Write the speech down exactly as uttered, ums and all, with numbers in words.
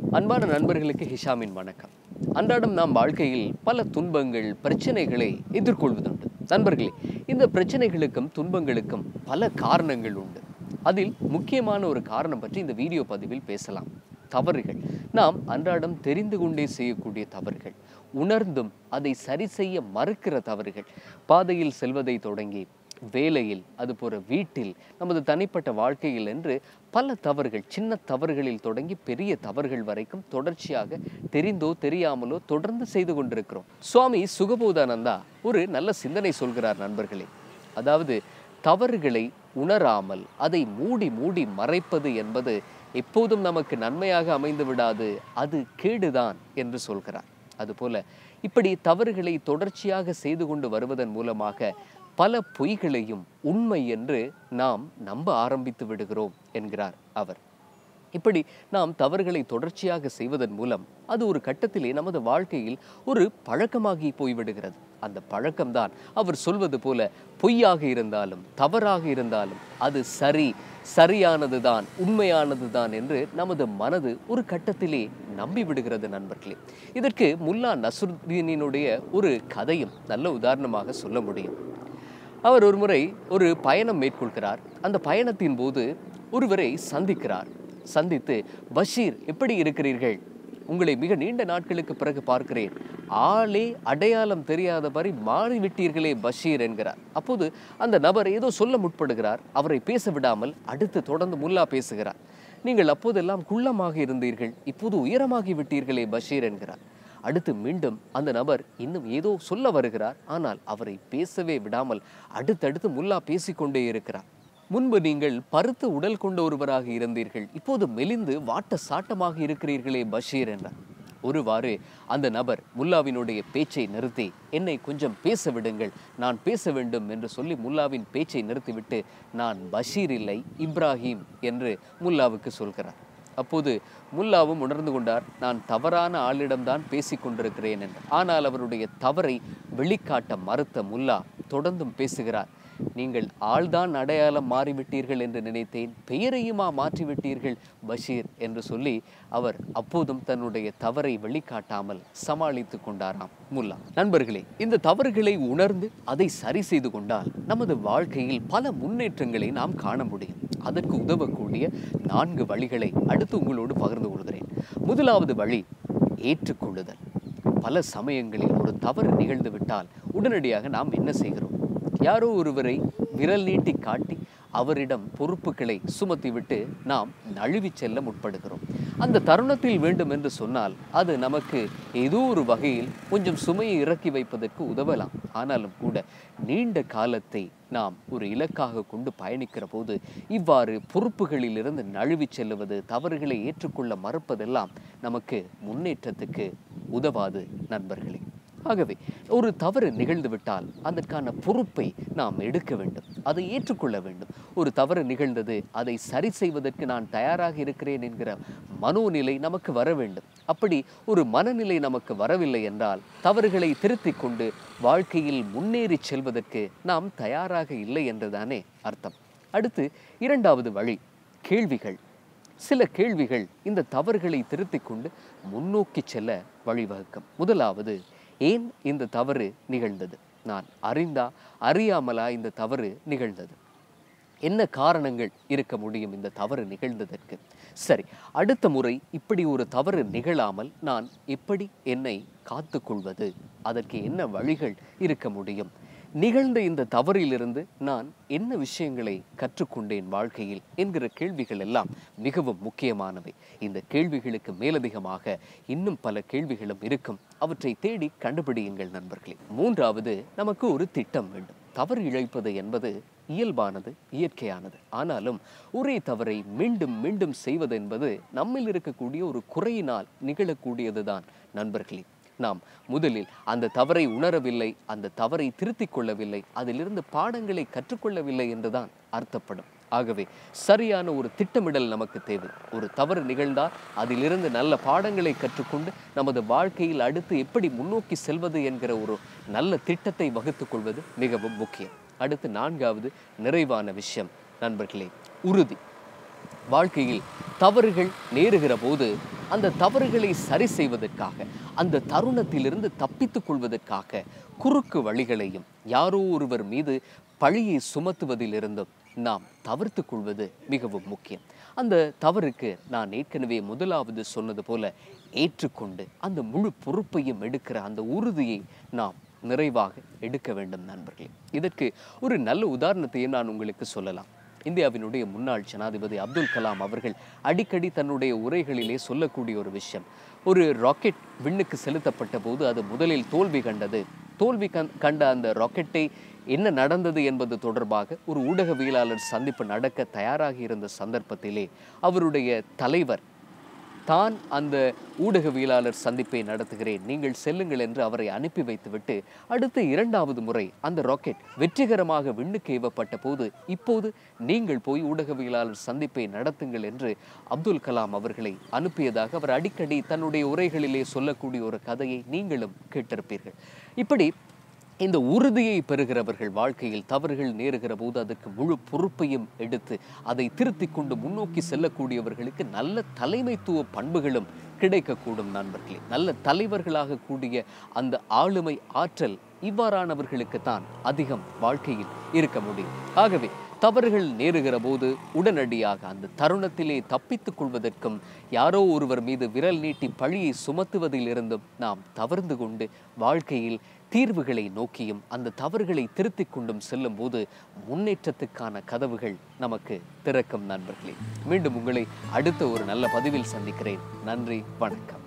அன்பான நண்பர்களுக்கு ஹிஷாமின் வணக்கம். அன்றாடம் நாம் வாழ்க்கையில் பல துன்பங்கள், பிரச்சனைகளை எதிர்கொள்வதுண்டு. நண்பர்களே, இந்த பிரச்சனைகளுக்கும் துன்பங்களுக்கும் பல காரணங்கள் உண்டு. அதில் முக்கியமான ஒரு காரணம் பற்றி இந்த வீடியோ பதிவில் பேசலாம். தவறுகள். நாம் அன்றாடம் தெரிந்து கொண்டே செய்யக்கூடிய தவறுகள், உணர்ந்தும் அதை சரி செய்ய மறுக்கிற தவறுகள், பாதையில் செல்வதை தொடங்கி வேலையில், அதுபோல வீட்டில், நமது தனிப்பட்ட வாழ்க்கையில் என்று பல தவறுகள், சின்ன தவறுகளில் தொடங்கி பெரிய தவறுகள் வரைக்கும் தொடர்ச்சியாக தெரிந்தோ தெரியாமலோ தொடர்ந்து செய்து கொண்டிருக்கிறோம். சுவாமி சுகபோதானந்தா ஒரு நல்ல சிந்தனை சொல்கிறார் நண்பர்களே. அதாவது தவறுகளை உணராமல் அதை மூடி மூடி மறைப்பது என்பது எப்போதும் நமக்கு நன்மையாக அமைந்து விடாது, அது கேடுதான் என்று சொல்கிறார். அதுபோல இப்படி தவறுகளை தொடர்ச்சியாக செய்து கொண்டு வருவதன் மூலமாக பல பொய்களையும் உண்மை என்று நாம் நம்ப ஆரம்பித்து விடுகிறோம் என்கிறார் அவர். இப்படி நாம் தவறுகளை தொடர்ச்சியாக செய்வதன் மூலம் அது ஒரு கட்டத்திலே நமது வாழ்க்கையில் ஒரு பழக்கமாகி போய்விடுகிறது. அந்த பழக்கம்தான் அவர் சொல்வது போல பொய்யாக இருந்தாலும் தவறாக இருந்தாலும் அது சரி, சரியானது தான், உண்மையானது தான் என்று நமது மனது ஒரு கட்டத்திலே நம்பி விடுகிறது நண்பர்களே. இதற்கு முல்லா நஸ்ருதீனினுடைய ஒரு கதையும் நல்ல உதாரணமாக சொல்ல முடியும். அவர் ஒரு முறை ஒரு பயணம் மேற்கொள்கிறார். அந்த பயணத்தின் போது ஒருவரை சந்திக்கிறார். சந்தித்து, பஷீர், எப்படி இருக்கிறீர்கள்? உங்களை மிக நீண்ட நாட்களுக்கு பிறகு பார்க்கிறேன். ஆளே அடையாளம் தெரியாதபடி மாறிவிட்டீர்களே பஷீர் என்கிறார். அப்போது அந்த நபர் ஏதோ சொல்ல முற்படுகிறார். அவரை பேச விடாமல் அடுத்து தொடர்ந்து முல்லா பேசுகிறார். நீங்கள் அப்போதெல்லாம் குள்ளமாக இருந்தீர்கள், இப்போது உயரமாகி விட்டீர்களே பஷீர் என்கிறார். அடுத்து மீண்டும் அந்த நபர் இன்னும் ஏதோ சொல்ல வருகிறார். ஆனால் அவரை பேசவே விடாமல் அடுத்தடுத்து முல்லா பேசிக்கொண்டே இருக்கிறார். முன்பு நீங்கள் பருத்த உடல் கொண்ட ஒருவராக இருந்தீர்கள், இப்போது மெலிந்து வாட்ட சாட்டமாக இருக்கிறீர்களே பஷீர் என்றார். ஒருவாறு அந்த நபர் முல்லாவினுடைய பேச்சை நிறுத்தி, என்னை கொஞ்சம் பேச விடுங்கள், நான் பேச வேண்டும் என்று சொல்லி முல்லாவின் பேச்சை நிறுத்திவிட்டு, நான் பஷீர் இல்லை, இப்ராஹிம் என்று முல்லாவுக்கு சொல்கிறார். அப்போது முல்லாவும் உணர்ந்து கொண்டார், நான் தவறான ஆளிடம்தான் பேசி கொண்டிருக்கிறேன் என்று. ஆனால் அவருடைய தவறை வெளிக்காட்ட மறுத்த முல்லா தொடர்ந்தும் பேசுகிறார். நீங்கள் ஆள்தான் அடையாளம் மாறிவிட்டீர்கள் என்று நினைத்தேன், பெயரையுமா மாற்றிவிட்டீர்கள் பஷீர் என்று சொல்லி அவர் அப்போதும் தன்னுடைய தவறை வெளிக்காட்டாமல் சமாளித்து கொண்டாராம் முல்லா. நண்பர்களே, இந்த தவறுகளை உணர்ந்து அதை சரி செய்து கொண்டால் நமது வாழ்க்கையில் பல முன்னேற்றங்களை நாம் காண முடியும். அதற்கு உதவக்கூடிய நான்கு வழிகளை அடுத்து உங்களோடு பகிர்ந்து கொள்கிறேன். முதலாவது வழி ஏற்றுக்கொள்ளுதல். பல சமயங்களில் ஒரு தவறு நிகழ்ந்து விட்டால் உடனடியாக நாம் என்ன செய்கிறோம்? யாரோ ஒருவரை விரல் நீட்டி காட்டி அவரிடம் பொறுப்புகளை சுமத்திவிட்டு நாம் நழுவி செல்ல முற்படுகிறோம். அந்த தருணத்தில் வேண்டும் என்று சொன்னால் அது நமக்கு ஏதோ ஒரு வகையில் கொஞ்சம் சுமையை இறக்கி வைப்பதற்கு உதவலாம். ஆனாலும் கூட நீண்ட காலத்தை நாம் ஒரு இலக்காக கொண்டு பயணிக்கிற போது இவ்வாறு பொறுப்புகளிலிருந்து நழுவி செல்லுவது, தவறுகளை ஏற்றுக்கொள்ள மறுப்பதெல்லாம் நமக்கு முன்னேற்றத்துக்கு உதவாது நண்பர்களே. ஆகவே ஒரு தவறு நிகழ்ந்துவிட்டால் அதற்கான பொறுப்பை நாம் எடுக்க வேண்டும், அதை ஏற்றுக்கொள்ள வேண்டும். ஒரு தவறு நிகழ்ந்தது, அதை சரி செய்வதற்கு நான் தயாராக இருக்கிறேன் என்கிற மனோநிலை நமக்கு வர வேண்டும். அப்படி ஒரு மனநிலை நமக்கு வரவில்லை என்றால் தவறுகளை திருத்திக் கொண்டு வாழ்க்கையில் முன்னேறி செல்வதற்கு நாம் தயாராக இல்லை என்றுதானே அர்த்தம். அடுத்து இரண்டாவது வழி கேள்விகள். சில கேள்விகள் இந்த தவறுகளை திருத்திக் கொண்டு முன்னோக்கி செல்ல வழிவகுக்கும். முதலாவது, ஏன் இந்த தவறு நிகழ்ந்தது? நான் அறிந்தா அறியாமலா இந்த தவறு நிகழ்ந்தது? என்ன காரணங்கள் இருக்க முடியும் இந்த தவறு நிகழ்ந்ததற்கு? சரி, அடுத்த முறை இப்படி ஒரு தவறு நிகழாமல் நான் எப்படி என்னை காத்துக்கொள்வது? அதற்கு என்ன வழிகள் இருக்க முடியும்? நிகழ்ந்த இந்த தவறிலிருந்து நான் என்ன விஷயங்களை கற்றுக்கொண்டேன் வாழ்க்கையில் என்கிற கேள்விகள் எல்லாம் மிகவும் முக்கியமானவை. இந்த கேள்விகளுக்கு மேலதிகமாக இன்னும் பல கேள்விகளும் இருக்கும். அவற்றை தேடி கண்டுபிடியுங்கள் நண்பர்களே. மூன்றாவது, நமக்கு ஒரு திட்டம் வேண்டும். தவறு இழைப்பது என்பது இயல்பானது, இயற்கையானது. ஆனாலும் ஒரே தவறை மீண்டும் மீண்டும் செய்வது என்பது நம்மில் இருக்கக்கூடிய ஒரு குறையினால் நிகழக்கூடியதுதான் நண்பர்களே. நாம் முதலில் அந்த தவறை உணரவில்லை, அந்த தவறை திருத்திக் கொள்ளவில்லை, அதிலிருந்து பாடங்களை கற்றுக்கொள்ளவில்லை என்றுதான் அர்த்தப்படும். ஆகவே சரியான ஒரு திட்டமிடல் நமக்கு தேவை. ஒரு தவறு நிகழ்ந்தால் அதிலிருந்து நல்ல பாடங்களை கற்றுக்கொண்டு நமது வாழ்க்கையில் அடுத்து எப்படி முன்னோக்கி செல்வது என்கிற ஒரு நல்ல திட்டத்தை வகுத்துக் கொள்வது மிகவும் முக்கியம். அடுத்து நான்காவது நிறைவான விஷயம் நண்பர்களே, உறுதி. வாழ்க்கையில் தவறுகள் நேருகிற போது அந்த தவறுகளை சரி செய்வதற்காக, அந்த தருணத்திலிருந்து தப்பித்துக் கொள்வதற்காக குறுக்கு வழிகளையும் யாரோ ஒருவர் மீது பழியை சுமத்துவதிலிருந்தும் நாம் தவிர்த்து கொள்வது மிகவும் முக்கியம். அந்த தவறுக்கு நான் ஏற்கனவே முதலாவது சொன்னது போல ஏற்றுக்கொண்டு அந்த முழு பொறுப்பையும் எடுக்கிற அந்த உறுதியை நாம் நிறைவாக எடுக்க வேண்டும் நண்பர்களே. இதற்கு ஒரு நல்ல உதாரணத்தையே நான் உங்களுக்கு சொல்லலாம். இந்தியாவினுடைய முன்னாள் ஜனாதிபதி அப்துல் கலாம் அவர்கள் அடிக்கடி தன்னுடைய உரைகளிலே சொல்லக்கூடிய ஒரு விஷயம், ஒரு ராக்கெட் விண்ணுக்கு செலுத்தப்பட்ட போது அது முதலில் தோல்வி கண்டது. தோல்வி கண்ட அந்த ராக்கெட்டை என்ன நடந்தது என்பது தொடர்பாக ஒரு ஊடகவியலாளர் சந்திப்பு நடக்க தயாராகி இருந்த சந்தர்ப்பத்திலே அவருடைய தலைவர் தான் அந்த ஊடகவியலாளர் சந்திப்பை நடத்துகிறேன், நீங்கள் செல்லுங்கள் என்று அவரை அனுப்பி வைத்துவிட்டு அடுத்த இரண்டாவது முறை அந்த ராக்கெட் வெற்றிகரமாக விண்ணுக்கு ஏவப்பட்ட போது இப்போது நீங்கள் போய் ஊடகவியலாளர் சந்திப்பை நடத்துங்கள் என்று அப்துல் கலாம் அவர்களை அனுப்பியதாக அவர் அடிக்கடி தன்னுடைய உரைகளிலே சொல்லக்கூடிய ஒரு கதையை நீங்களும் கேட்டிருப்பீர்கள். இப்படி இந்த உறுதியை பெறுகிறவர்கள் வாழ்க்கையில் தவறுகள் நேருகிற போது அதற்கு முழு பொறுப்பையும் எடுத்து அதை திருத்தி கொண்டு முன்னோக்கி செல்லக்கூடியவர்களுக்கு நல்ல தலைமைத்துவ பண்புகளும் கிடைக்கக்கூடும் நண்பர்களே. நல்ல தலைவர்களாக கூடிய அந்த ஆளுமை ஆற்றல் இவ்வாறானவர்களுக்குத்தான் அதிகம் வாழ்க்கையில் இருக்க முடியும். ஆகவே தவறுகள் நேருகிற போது உடனடியாக அந்த தருணத்திலே தப்பித்துக் கொள்வதற்கும் யாரோ ஒருவர் மீது விரல் நீட்டி பழியை சுமத்துவதிலிருந்தும் நாம் தவிர்ந்து கொண்டு வாழ்க்கையில் தீர்வுகளை நோக்கியும் அந்த தவறுகளை திருத்திக் கொண்டும் செல்லும் போது முன்னேற்றத்துக்கான கதவுகள் நமக்கு திறக்கும் நண்பர்களே. மீண்டும் உங்களை அடுத்த ஒரு நல்ல பதிவில் சந்திக்கிறேன். நன்றி, வணக்கம்.